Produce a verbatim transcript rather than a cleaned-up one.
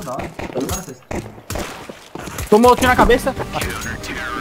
da hora. Da hora, fez. Tomou tiro na cabeça.